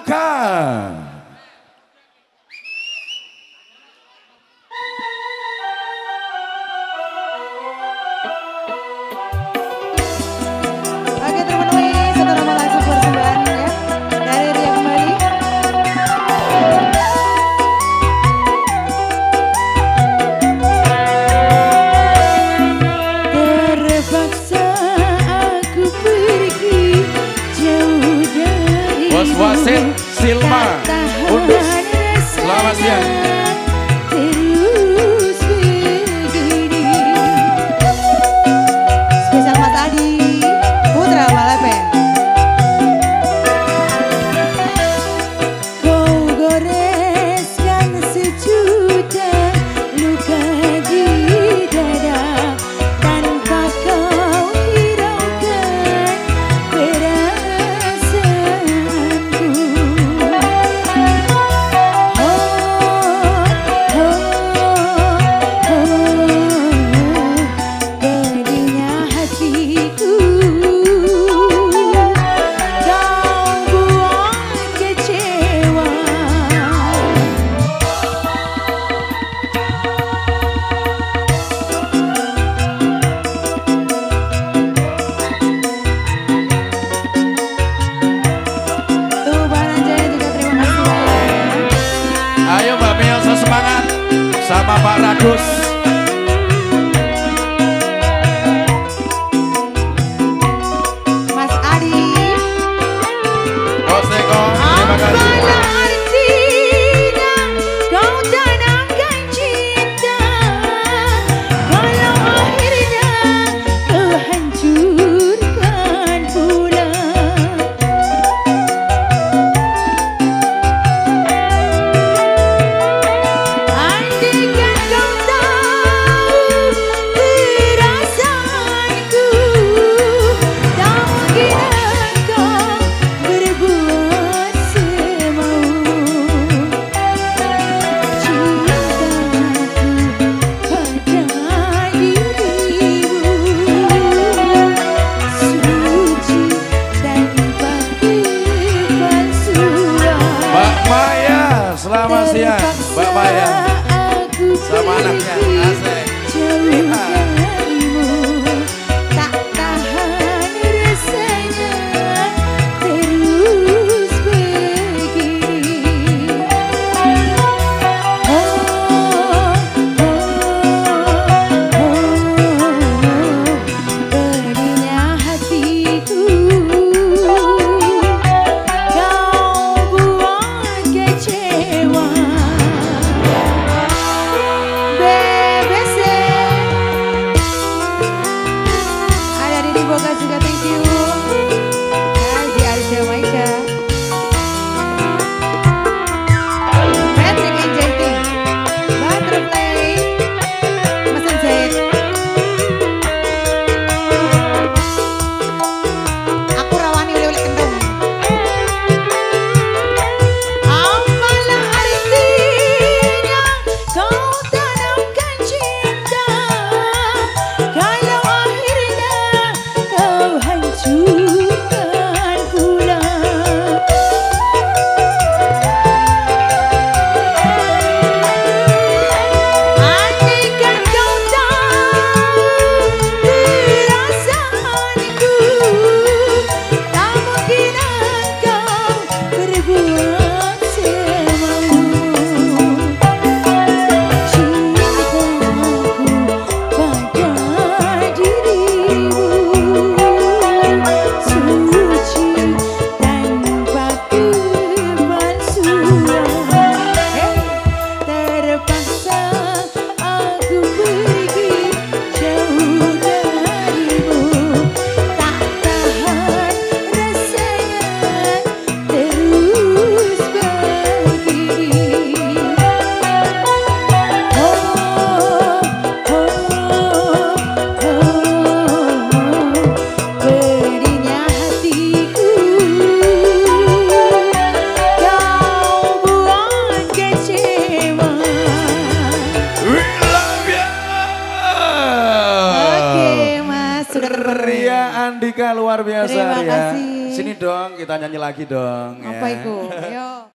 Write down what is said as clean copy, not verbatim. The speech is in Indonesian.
Luka. Oke, terpenuhi satu nama lagu persembahan ya dari Ria kembali. Terpaksa aku pergi jauh dari Bos wasit Silma Undus. Selamat siang. Terus begini. Spesial Mas Adi Putra Malepen. Kau goreskan sejuta luka di dada tanpa kau hiraukan perasaanku. Pedihnya hatiku, kau buat kecewa. Tuh Baran Jaya juga terima kasih banyak. Ayo Mbak Melsa semangat sama Pak Ragus. Mas Adi. Bos Eko, terima kasih. Apalah artinya kau tanamkan cinta kalau akhirnya kau hancurkan pula. Andaikan kau tahu perasaanku, tak mungkin kau berbuat semau. Cintaku pada dirimu suci tanpa kepalsuan. Mbak Maya, selamat siang. Mbak Maya sama anaknya Asik. Tak tahan rasanya terus begini. Pedihnya hatiku, kau buat kecewa. BBC ada di Boga juga, thank you. Haji Arsya Maika, Patrick Injecting, Butterfly, Mesin Jahit. Aku rawani oleh kendung. Apalah artinya kau tanamkan cinta kalau akhirnya kau hancurkan pula. Andaikan kau tahu perasaanku, tak mungkin kau berbuat semau. Cintaku pada dirimu suci tanpa kepalsuan. Terpaksa aku pergi jauh darimu, tak tahan rasanya terus begini. Pedihnya hatiku, kau buat kecewa. We love you. Oke Mas, sudah terpenuhi. Ria Andika luar biasa Terima ya. kasih. Sini dong kita nyanyi lagi dong. Apa ya. itu?